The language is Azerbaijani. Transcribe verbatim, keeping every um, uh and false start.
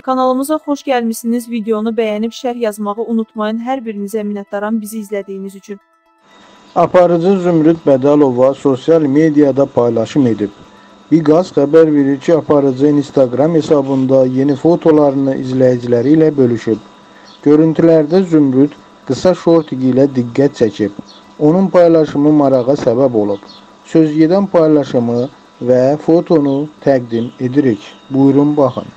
Kanalımıza xoş gəlmişsiniz. Videonu bəyənib şərh yazmağı unutmayın. Hər birinizə minnətdaram bizi izlədiyiniz üçün. Aparıcı Zümrüd Bədəlova sosial mediada paylaşım edib. Biqaz xəbər verir ki, aparıcı Instagram hesabında yeni fotolarını izləyiciləri ilə bölüşüb. Görüntülərdə Zümrüd qısa şortik ilə diqqət çəkib. Onun paylaşımı marağa səbəb olub. Sözgedən paylaşımı və fotonu təqdim edirik. Buyurun baxın.